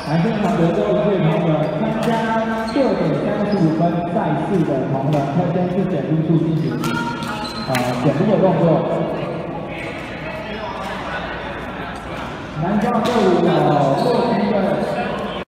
男生场的最后一位同仁参加6:35赛事的同仁，会先是减速处进行减速的动作。男校队伍有6军的。